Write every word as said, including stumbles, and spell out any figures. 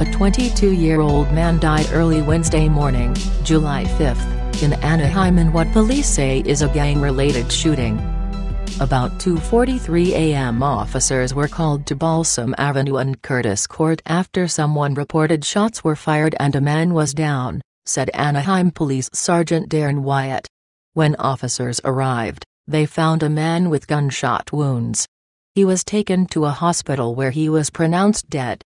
A twenty-two-year-old man died early Wednesday morning, July fifth, in Anaheim in what police say is a gang-related shooting. About two forty-three a m officers were called to Balsam Avenue and Curtis Court after someone reported shots were fired and a man was down, said Anaheim Police Sergeant Darren Wyatt. When officers arrived, they found a man with gunshot wounds. He was taken to a hospital where he was pronounced dead.